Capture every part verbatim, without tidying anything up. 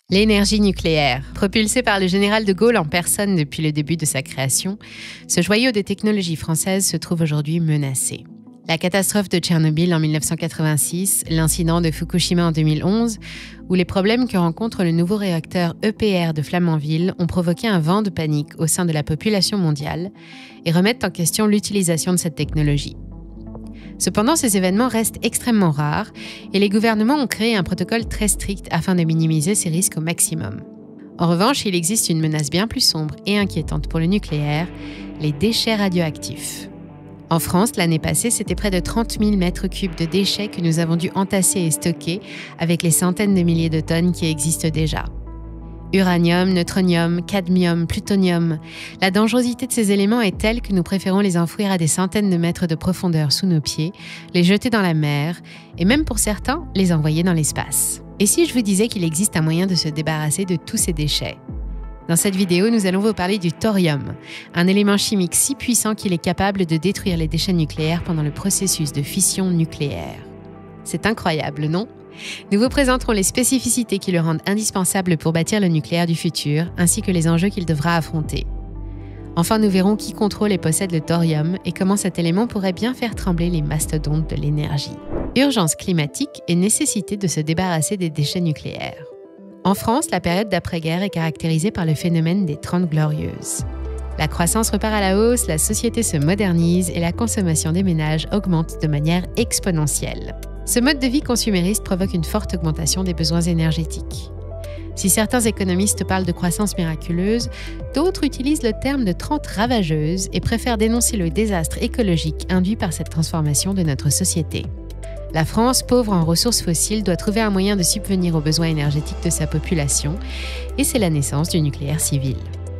L'énergie nucléaire. Propulsée par le général de Gaulle en personne depuis le début de sa création, ce joyau de technologie française se trouve aujourd'hui menacé. La catastrophe de Tchernobyl en mille neuf cent quatre-vingt-six, l'incident de Fukushima en deux mille onze, ou les problèmes que rencontre le nouveau réacteur E P R de Flamanville ont provoqué un vent de panique au sein de la population mondiale et remettent en question l'utilisation de cette technologie. Cependant, ces événements restent extrêmement rares et les gouvernements ont créé un protocole très strict afin de minimiser ces risques au maximum. En revanche, il existe une menace bien plus sombre et inquiétante pour le nucléaire, les déchets radioactifs. En France, l'année passée, c'était près de trente mille mètres cubes de déchets que nous avons dû entasser et stocker avec les centaines de milliers de tonnes qui existent déjà. Uranium, neutronium, cadmium, plutonium. La dangerosité de ces éléments est telle que nous préférons les enfouir à des centaines de mètres de profondeur sous nos pieds, les jeter dans la mer et même pour certains, les envoyer dans l'espace. Et si je vous disais qu'il existe un moyen de se débarrasser de tous ces déchets ? Dans cette vidéo, nous allons vous parler du thorium, un élément chimique si puissant qu'il est capable de détruire les déchets nucléaires pendant le processus de fission nucléaire. C'est incroyable, non ? Nous vous présenterons les spécificités qui le rendent indispensable pour bâtir le nucléaire du futur, ainsi que les enjeux qu'il devra affronter. Enfin, nous verrons qui contrôle et possède le thorium et comment cet élément pourrait bien faire trembler les mastodontes de l'énergie. Urgence climatique et nécessité de se débarrasser des déchets nucléaires. En France, la période d'après-guerre est caractérisée par le phénomène des Trente Glorieuses. La croissance repart à la hausse, la société se modernise et la consommation des ménages augmente de manière exponentielle. Ce mode de vie consumériste provoque une forte augmentation des besoins énergétiques. Si certains économistes parlent de croissance miraculeuse, d'autres utilisent le terme de trente ravageuses et préfèrent dénoncer le désastre écologique induit par cette transformation de notre société. La France, pauvre en ressources fossiles, doit trouver un moyen de subvenir aux besoins énergétiques de sa population, et c'est la naissance du nucléaire civil.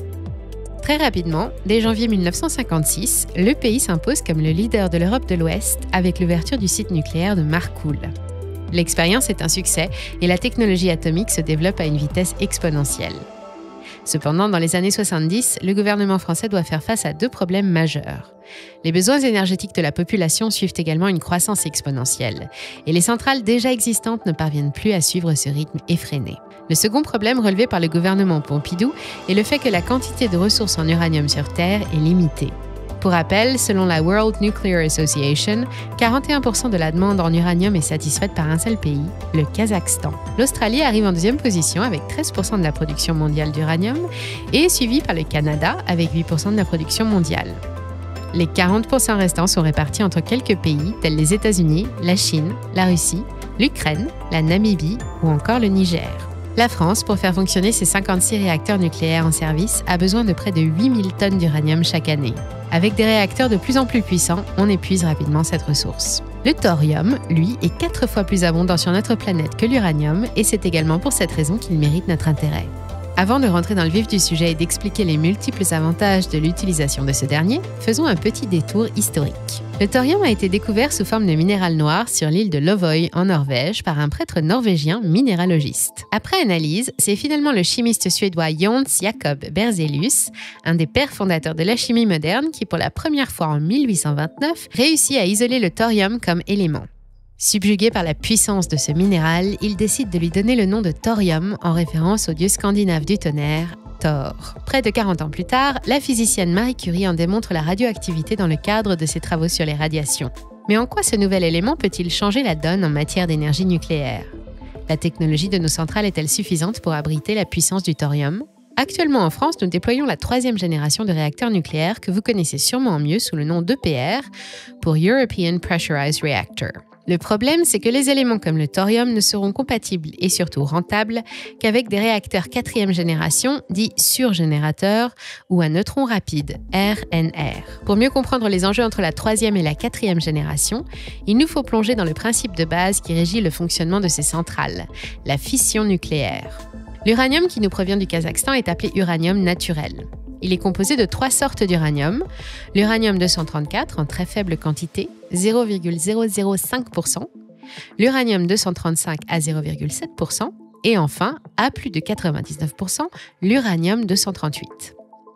Très rapidement, dès janvier mille neuf cent cinquante-six, le pays s'impose comme le leader de l'Europe de l'Ouest avec l'ouverture du site nucléaire de Marcoule. L'expérience est un succès et la technologie atomique se développe à une vitesse exponentielle. Cependant, dans les années soixante-dix, le gouvernement français doit faire face à deux problèmes majeurs. Les besoins énergétiques de la population suivent également une croissance exponentielle et les centrales déjà existantes ne parviennent plus à suivre ce rythme effréné. Le second problème relevé par le gouvernement Pompidou est le fait que la quantité de ressources en uranium sur Terre est limitée. Pour rappel, selon la World Nuclear Association, quarante et un pour cent de la demande en uranium est satisfaite par un seul pays, le Kazakhstan. L'Australie arrive en deuxième position avec treize pour cent de la production mondiale d'uranium et est suivie par le Canada avec huit pour cent de la production mondiale. Les quarante pour cent restants sont répartis entre quelques pays tels les États-Unis, la Chine, la Russie, l'Ukraine, la Namibie ou encore le Niger. La France, pour faire fonctionner ses cinquante-six réacteurs nucléaires en service, a besoin de près de huit mille tonnes d'uranium chaque année. Avec des réacteurs de plus en plus puissants, on épuise rapidement cette ressource. Le thorium, lui, est quatre fois plus abondant sur notre planète que l'uranium et c'est également pour cette raison qu'il mérite notre intérêt. Avant de rentrer dans le vif du sujet et d'expliquer les multiples avantages de l'utilisation de ce dernier, faisons un petit détour historique. Le thorium a été découvert sous forme de minéral noir sur l'île de Lovøy en Norvège par un prêtre norvégien minéralogiste. Après analyse, c'est finalement le chimiste suédois Jöns Jacob Berzelius, un des pères fondateurs de la chimie moderne, qui pour la première fois en mille huit cent vingt-neuf réussit à isoler le thorium comme élément. Subjugué par la puissance de ce minéral, il décide de lui donner le nom de thorium en référence au dieu scandinave du tonnerre, Thor. Près de quarante ans plus tard, la physicienne Marie Curie en démontre la radioactivité dans le cadre de ses travaux sur les radiations. Mais en quoi ce nouvel élément peut-il changer la donne en matière d'énergie nucléaire ? La technologie de nos centrales est-elle suffisante pour abriter la puissance du thorium ? Actuellement en France, nous déployons la troisième génération de réacteurs nucléaires que vous connaissez sûrement mieux sous le nom d'E P R pour European Pressurized Reactor. Le problème, c'est que les éléments comme le thorium ne seront compatibles et surtout rentables qu'avec des réacteurs quatrième génération, dits surgénérateurs, ou à neutrons rapides, R N R. Pour mieux comprendre les enjeux entre la troisième et la quatrième génération, il nous faut plonger dans le principe de base qui régit le fonctionnement de ces centrales, la fission nucléaire. L'uranium qui nous provient du Kazakhstan est appelé uranium naturel. Il est composé de trois sortes d'uranium, l'uranium deux cent trente-quatre en très faible quantité, zéro virgule zéro zéro cinq pour cent, l'uranium deux cent trente-cinq à zéro virgule sept pour cent et enfin, à plus de quatre-vingt-dix-neuf pour cent, l'uranium deux cent trente-huit.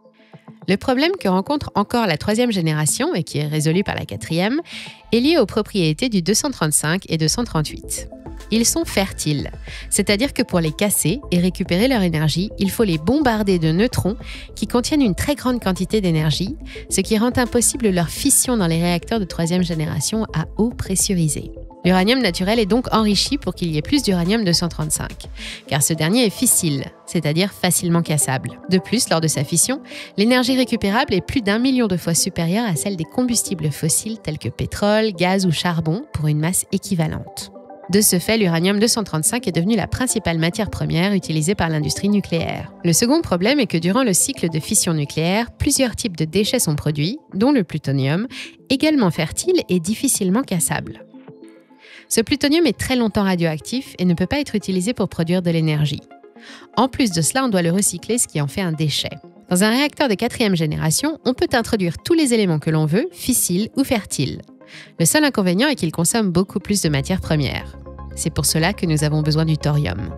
Le problème que rencontre encore la troisième génération et qui est résolu par la quatrième est lié aux propriétés du deux cent trente-cinq et deux cent trente-huit. Ils sont fertiles, c'est-à-dire que pour les casser et récupérer leur énergie, il faut les bombarder de neutrons qui contiennent une très grande quantité d'énergie, ce qui rend impossible leur fission dans les réacteurs de troisième génération à eau pressurisée. L'uranium naturel est donc enrichi pour qu'il y ait plus d'uranium deux cent trente-cinq, car ce dernier est fissile, c'est-à-dire facilement cassable. De plus, lors de sa fission, l'énergie récupérable est plus d'un million de fois supérieure à celle des combustibles fossiles tels que pétrole, gaz ou charbon pour une masse équivalente. De ce fait, l'uranium deux cent trente-cinq est devenu la principale matière première utilisée par l'industrie nucléaire. Le second problème est que durant le cycle de fission nucléaire, plusieurs types de déchets sont produits, dont le plutonium, également fertile et difficilement cassable. Ce plutonium est très longtemps radioactif et ne peut pas être utilisé pour produire de l'énergie. En plus de cela, on doit le recycler, ce qui en fait un déchet. Dans un réacteur de quatrième génération, on peut introduire tous les éléments que l'on veut, fissiles ou fertiles. Le seul inconvénient est qu'il consomme beaucoup plus de matières premières. C'est pour cela que nous avons besoin du thorium.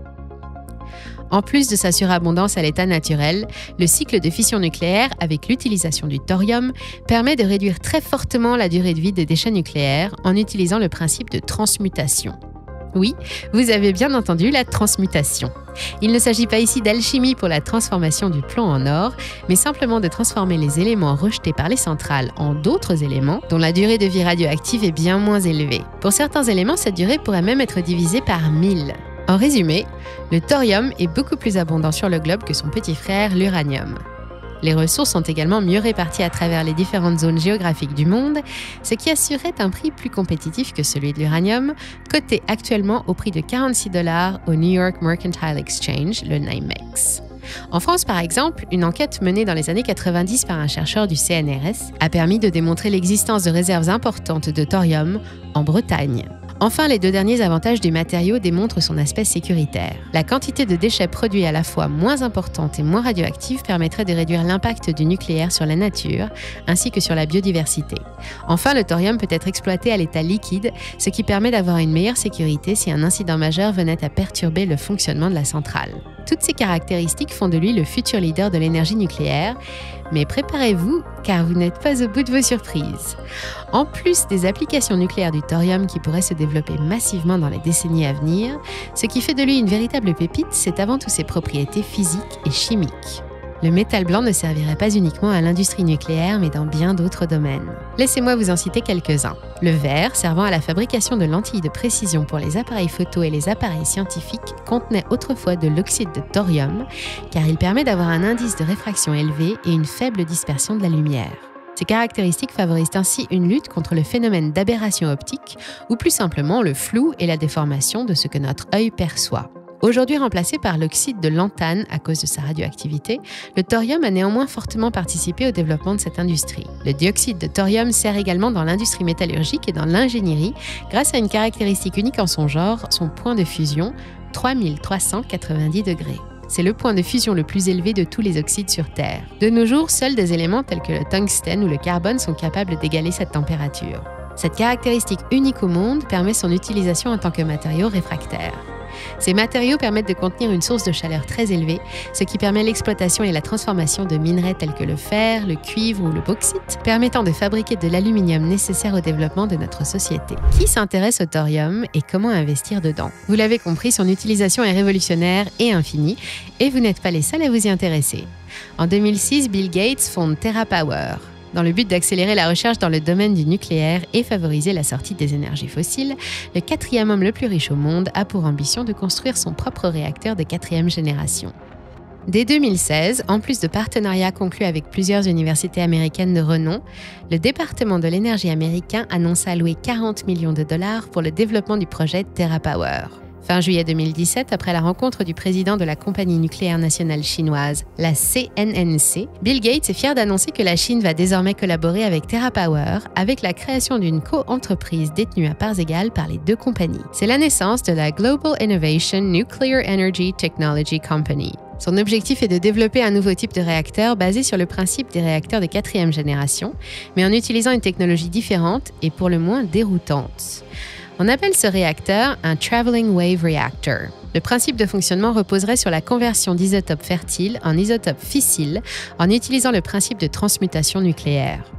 En plus de sa surabondance à l'état naturel, le cycle de fission nucléaire, avec l'utilisation du thorium, permet de réduire très fortement la durée de vie des déchets nucléaires en utilisant le principe de transmutation. Oui, vous avez bien entendu la transmutation. Il ne s'agit pas ici d'alchimie pour la transformation du plomb en or, mais simplement de transformer les éléments rejetés par les centrales en d'autres éléments dont la durée de vie radioactive est bien moins élevée. Pour certains éléments, cette durée pourrait même être divisée par mille. En résumé, le thorium est beaucoup plus abondant sur le globe que son petit frère, l'uranium. Les ressources sont également mieux réparties à travers les différentes zones géographiques du monde, ce qui assurerait un prix plus compétitif que celui de l'uranium, coté actuellement au prix de quarante-six dollars au New York Mercantile Exchange, le NYMEX. En France, par exemple, une enquête menée dans les années quatre-vingt-dix par un chercheur du C N R S a permis de démontrer l'existence de réserves importantes de thorium en Bretagne. Enfin, les deux derniers avantages du matériau démontrent son aspect sécuritaire. La quantité de déchets produits à la fois moins importante et moins radioactive permettrait de réduire l'impact du nucléaire sur la nature, ainsi que sur la biodiversité. Enfin, le thorium peut être exploité à l'état liquide, ce qui permet d'avoir une meilleure sécurité si un incident majeur venait à perturber le fonctionnement de la centrale. Toutes ces caractéristiques font de lui le futur leader de l'énergie nucléaire, mais préparez-vous car vous n'êtes pas au bout de vos surprises. En plus des applications nucléaires du thorium qui pourraient se développer massivement dans les décennies à venir, ce qui fait de lui une véritable pépite, c'est avant tout ses propriétés physiques et chimiques. Le métal blanc ne servirait pas uniquement à l'industrie nucléaire, mais dans bien d'autres domaines. Laissez-moi vous en citer quelques-uns. Le verre, servant à la fabrication de lentilles de précision pour les appareils photo et les appareils scientifiques, contenait autrefois de l'oxyde de thorium, car il permet d'avoir un indice de réfraction élevé et une faible dispersion de la lumière. Ces caractéristiques favorisent ainsi une lutte contre le phénomène d'aberration optique, ou plus simplement le flou et la déformation de ce que notre œil perçoit. Aujourd'hui remplacé par l'oxyde de lantane à cause de sa radioactivité, le thorium a néanmoins fortement participé au développement de cette industrie. Le dioxyde de thorium sert également dans l'industrie métallurgique et dans l'ingénierie grâce à une caractéristique unique en son genre, son point de fusion, trois mille trois cent quatre-vingt-dix degrés. C'est le point de fusion le plus élevé de tous les oxydes sur Terre. De nos jours, seuls des éléments tels que le tungstène ou le carbone sont capables d'égaler cette température. Cette caractéristique unique au monde permet son utilisation en tant que matériau réfractaire. Ces matériaux permettent de contenir une source de chaleur très élevée, ce qui permet l'exploitation et la transformation de minerais tels que le fer, le cuivre ou le bauxite, permettant de fabriquer de l'aluminium nécessaire au développement de notre société. Qui s'intéresse au thorium et comment investir dedans? Vous l'avez compris, son utilisation est révolutionnaire et infinie, et vous n'êtes pas les seuls à vous y intéresser. En deux mille six, Bill Gates fonde TerraPower, dans le but d'accélérer la recherche dans le domaine du nucléaire et favoriser la sortie des énergies fossiles. Le quatrième homme le plus riche au monde a pour ambition de construire son propre réacteur de quatrième génération. Dès deux mille seize, en plus de partenariats conclus avec plusieurs universités américaines de renom, le département de l'énergie américain annonce allouer quarante millions de dollars pour le développement du projet TerraPower. Fin juillet deux mille dix-sept, après la rencontre du président de la compagnie nucléaire nationale chinoise, la C N N C, Bill Gates est fier d'annoncer que la Chine va désormais collaborer avec TerraPower avec la création d'une co-entreprise détenue à parts égales par les deux compagnies. C'est la naissance de la Global Innovation Nuclear Energy Technology Company. Son objectif est de développer un nouveau type de réacteur basé sur le principe des réacteurs de quatrième génération, mais en utilisant une technologie différente et pour le moins déroutante. On appelle ce réacteur un Traveling Wave Reactor. Le principe de fonctionnement reposerait sur la conversion d'isotopes fertiles en isotopes fissiles en utilisant le principe de transmutation nucléaire.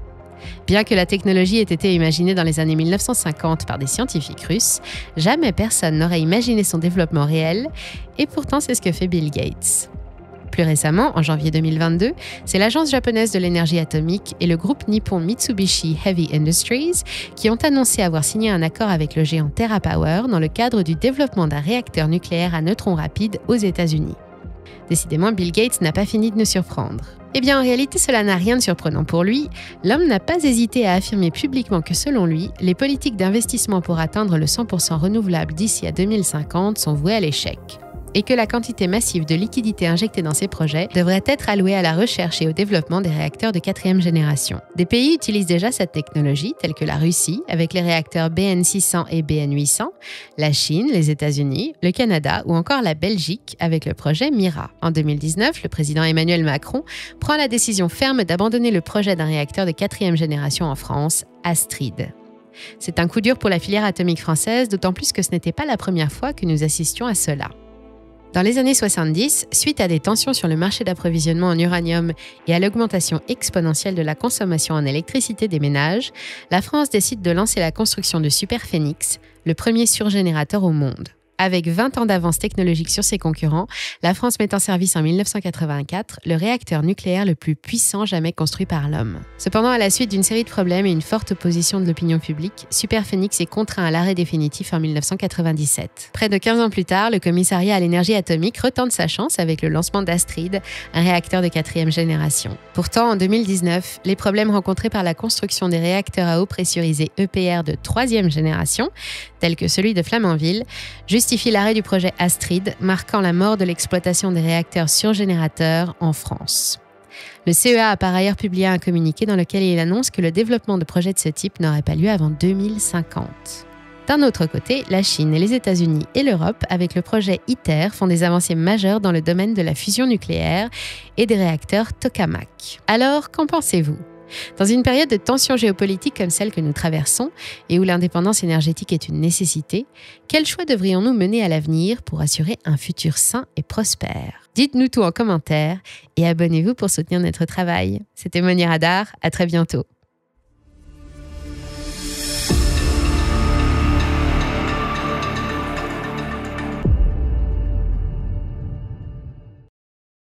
Bien que la technologie ait été imaginée dans les années mille neuf cent cinquante par des scientifiques russes, jamais personne n'aurait imaginé son développement réel, et pourtant c'est ce que fait Bill Gates. Plus récemment, en janvier deux mille vingt-deux, c'est l'Agence japonaise de l'énergie atomique et le groupe nippon Mitsubishi Heavy Industries qui ont annoncé avoir signé un accord avec le géant TerraPower dans le cadre du développement d'un réacteur nucléaire à neutrons rapides aux États-Unis. Décidément, Bill Gates n'a pas fini de nous surprendre. Eh bien, en réalité, cela n'a rien de surprenant pour lui. L'homme n'a pas hésité à affirmer publiquement que, selon lui, les politiques d'investissement pour atteindre le cent pour cent renouvelable d'ici à deux mille cinquante sont vouées à l'échec, et que la quantité massive de liquidités injectées dans ces projets devrait être allouée à la recherche et au développement des réacteurs de quatrième génération. Des pays utilisent déjà cette technologie, tels que la Russie, avec les réacteurs B N six cents et B N huit cents, la Chine, les États-Unis, le Canada ou encore la Belgique avec le projet Mira. En deux mille dix-neuf, le président Emmanuel Macron prend la décision ferme d'abandonner le projet d'un réacteur de quatrième génération en France, Astrid. C'est un coup dur pour la filière atomique française, d'autant plus que ce n'était pas la première fois que nous assistions à cela. Dans les années soixante-dix, suite à des tensions sur le marché d'approvisionnement en uranium et à l'augmentation exponentielle de la consommation en électricité des ménages, la France décide de lancer la construction de Superphénix, le premier surgénérateur au monde. Avec vingt ans d'avance technologique sur ses concurrents, la France met en service en mille neuf cent quatre-vingt-quatre le réacteur nucléaire le plus puissant jamais construit par l'homme. Cependant, à la suite d'une série de problèmes et une forte opposition de l'opinion publique, Superphénix est contraint à l'arrêt définitif en mille neuf cent quatre-vingt-dix-sept. Près de quinze ans plus tard, le commissariat à l'énergie atomique retente sa chance avec le lancement d'Astrid, un réacteur de quatrième génération. Pourtant, en deux mille dix-neuf, les problèmes rencontrés par la construction des réacteurs à eau pressurisée E P R de troisième génération, tels que celui de Flamanville, justifie l'arrêt du projet Astrid, marquant la mort de l'exploitation des réacteurs surgénérateurs en France. Le C E A a par ailleurs publié un communiqué dans lequel il annonce que le développement de projets de ce type n'aurait pas lieu avant deux mille cinquante. D'un autre côté, la Chine et les États-Unis et l'Europe, avec le projet ITER, font des avancées majeures dans le domaine de la fusion nucléaire et des réacteurs tokamak. Alors, qu'en pensez-vous ? Dans une période de tensions géopolitiques comme celle que nous traversons et où l'indépendance énergétique est une nécessité, quels choix devrions-nous mener à l'avenir pour assurer un futur sain et prospère ? Dites-nous tout en commentaire et abonnez-vous pour soutenir notre travail. C'était Mounir Hadar, à très bientôt.